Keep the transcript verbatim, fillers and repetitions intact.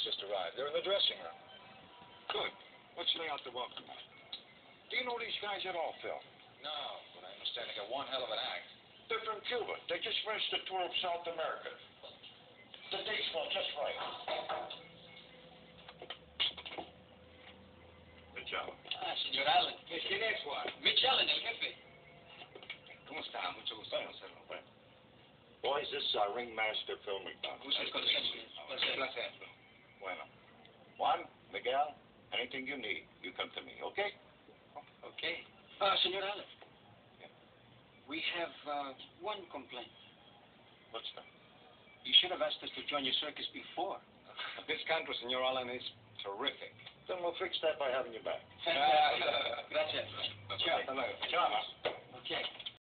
just arrived. They're in the dressing room. Good. Let's lay out the welcome mat. Do you know these guys at all, Phil? No, but I understand they got one hell of an act. They're from Cuba. They just finished a tour of South America. The dates fell just right. Good job. Ah, señor Allen. ¿Quién es, Juan? Mitch Allen, el jefe. ¿Cómo está? Mucho gusto conocerlo. Bueno. Boys, this is our ringmaster, Phil McDonald. Muchas gracias. Un placer. Bueno. Juan, Miguel, anything you need, you come to me, okay? Okay. Ah, señor Allen. Yeah. We have uh, one complaint. What's that? You should have asked us to join your circus before. This canto, Senor Allen, is terrific. Then we'll fix that by having you back. Gracias. Ciao. Hasta luego. Ciao. Okay.